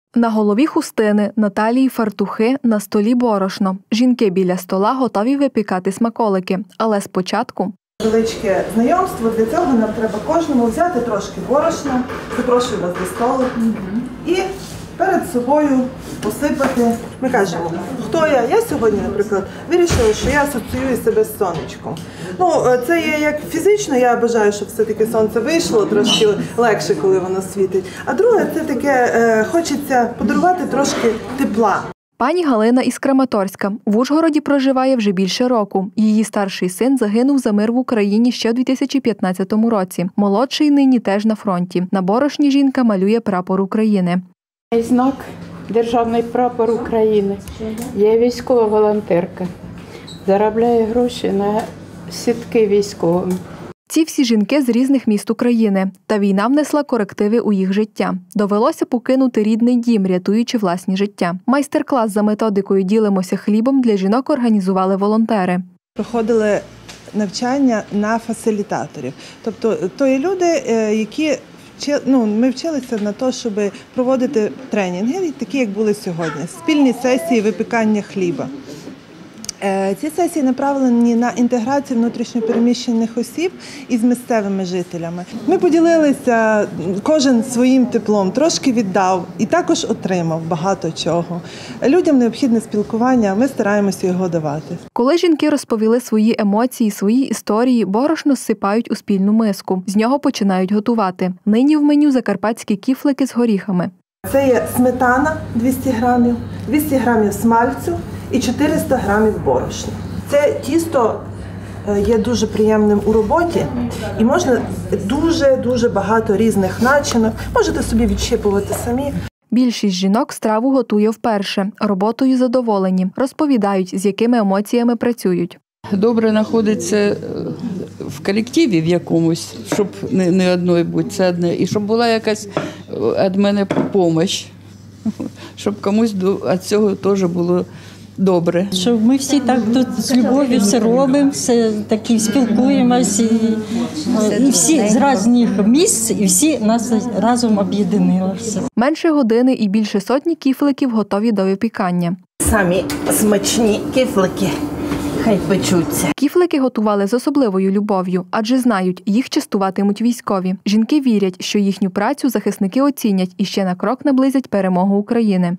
На голові хустини, на талії фартухи, на столі борошно. Жінки біля стола готові випікати смаколики. Але спочатку... Величке знайомство, для цього нам треба кожному взяти трошки борошна, запрошую вас до столу і перед собою посипати. Ми кажемо, хто я? Я сьогодні, наприклад, вирішила, що я асоціюю себе з сонечком. Це є як фізично, я бажаю, щоб все-таки сонце вийшло, трошки легше, коли воно світить. А друге, це таке, хочеться подарувати трошки тепла. Пані Галина із Краматорська. В Ужгороді проживає вже більше року. Її старший син загинув за мир в Україні ще у 2015 році. Молодший нині теж на фронті. На борошні жінка малює прапор України. Знак Державний прапор України. Я військова волонтерка. Заробляю гроші на сітки військовим. Ці всі жінки з різних міст України. Та війна внесла корективи у їх життя. Довелося покинути рідний дім, рятуючи власні життя. Майстер-клас за методикою «Ділимося хлібом» для жінок організували волонтери. Проходили навчання на фасилітаторів. Тобто, то є люди, які ми вчилися на те, щоб проводити тренінги, такі, як були сьогодні. Спільні сесії випікання хліба. Ці сесії направлені на інтеграцію внутрішньопереміщених осіб із місцевими жителями. Ми поділилися, кожен своїм теплом, трошки віддав і також отримав багато чого. Людям необхідне спілкування, ми стараємося його давати. Коли жінки розповіли свої емоції, свої історії, борошно зсипають у спільну миску. З нього починають готувати. Нині в меню закарпатські кіфлики з горіхами. Це є сметана 200 грамів, 200 грамів смальцю і 400 грамів борошна. Це тісто є дуже приємним у роботі і можна дуже багато різних начинок. Можете собі відщипувати самі. Більшість жінок страву готує вперше. Роботою задоволені. Розповідають, з якими емоціями працюють. Добре знаходиться в колективі в якомусь, щоб не одною бути, це одне. І щоб була якась від мене допомога, щоб комусь від цього теж було добре. Щоб ми всі так тут з любов'ю все робимо, все такі спілкуємося, і всі з різних місць, і всі нас разом об'єдналися. Менше години і більше сотні кіфликів готові до випікання. Самі смачні кіфлики. Хай печуться. Кіфлики готували з особливою любов'ю, адже знають, їх частуватимуть військові. Жінки вірять, що їхню працю захисники оцінять і ще на крок наблизять перемогу України.